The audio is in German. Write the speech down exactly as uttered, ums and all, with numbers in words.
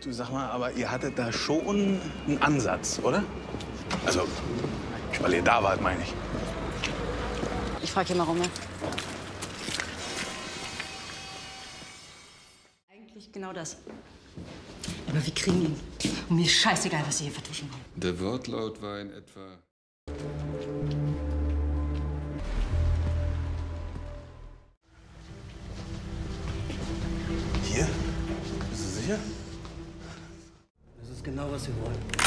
Du, sag mal, aber ihr hattet da schon einen Ansatz, oder? Also, weil ihr da wart, meine ich. Ich frage hier mal rum, ja? Eigentlich genau das. Aber wir kriegen ihn. Und mir ist scheißegal, was Sie hier vertuschen wollen. Der Wortlaut war in etwa... Hier? Bist du sicher? Das ist genau, was wir wollen.